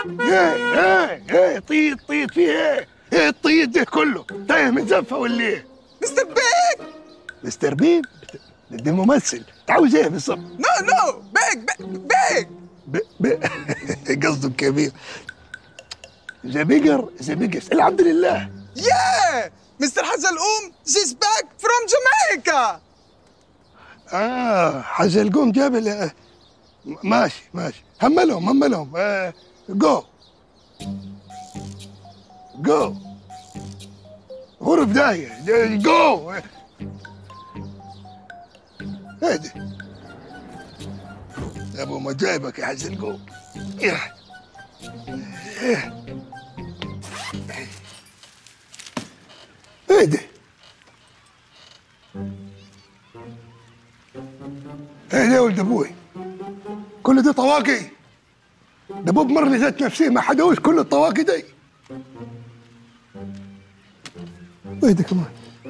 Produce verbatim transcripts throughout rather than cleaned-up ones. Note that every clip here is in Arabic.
ايه ايه ايه طيط طيط فيه ايه؟ ايه الطيط ده كله؟ تايه من زفه ولا ايه؟ مستر بيج. مستر بيب؟ ده ممثل، انت عاوز ايه بالظبط؟ نو نو بيج بيج ب... قصده كبير. ذا بيجر ذا بيجست. الحمد لله. ياه مستر حزلقوم she's back from Jamaica. اه حزلقوم جاب ال- ماشي ماشي، هملهم هملهم. آه جو جو غرف داهية. جو هادي يا ابو مجايبك يا حزلقوم. إيه. إيه. هادي هادي يا ولد ابوي، كل دي طواقي؟ ده ابوك مر لي ذات نفسي ما حدوش كل الطواقي دي. اهدى كمان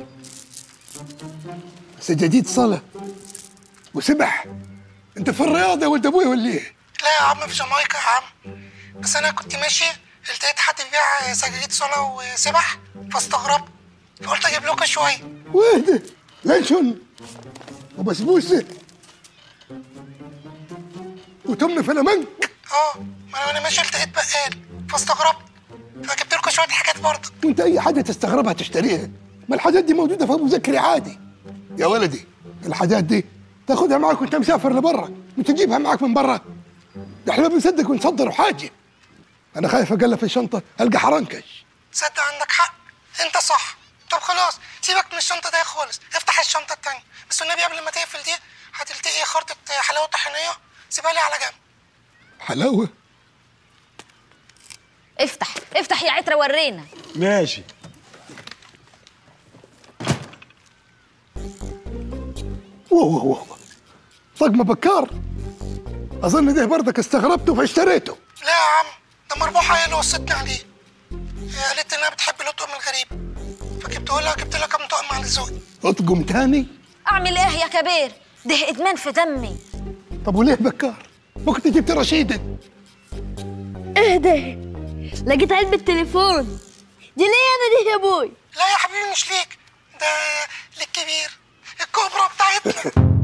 سجاديد صلاة وسبح. انت في الرياضة يا ولد ابوي ولا ايه؟ لا يا عم في جامايكا يا عم، بس انا كنت ماشي لقيت حد بيبيع سجاجيد صلاة وسبح فاستغربت فقلت اجيب لكم شويه. واهدى لانشون وبسبوسة وتمن فلامنك. اه ما انا وانا ماشي لقيت بقال فاستغربت فجبت لكم شويه حاجات برضه. وانت اي حاجة تستغربها تشتريها، ما الحاجات دي موجودة في ابو زكري عادي. يا ولدي الحاجات دي تاخدها معاك وانت مسافر لبرا وتجيبها معاك من برا. ده احنا ما بنصدق ونصدر حاجة. انا خايف اقلب في الشنطة القى حرنكش. تصدق عندك حق انت صح. طب خلاص سيبك من الشنطه دي خالص، افتح الشنطه التانيه بس والنبي قبل ما تقفل دي هتلتقي خرطه حلاوه طحينيه سيبها لي على جنب. حلاوة؟ افتح افتح يا عترة ورينا. ماشي. ووه ووه ووه طقم بكار. اظن ده برضك استغربته فاشتريته. لا يا عم ده مربوحه هي اللي وصتني عليه، هي قالت لي انها بتحب الاطقم الغريب فجبته لها، جبت لها كام طقم على ذوقي. اطقم تاني؟ اعمل ايه يا كبير؟ ده ادمان في دمي. طب وليه بكار؟ ما كنت جبت رشيدة. اهدى، لقيت علبة تليفون. دي ليه انا دي يا ابوي؟ لا يا حبيبي مش ليك، ده للكبير الكوبرا بتاعتنا.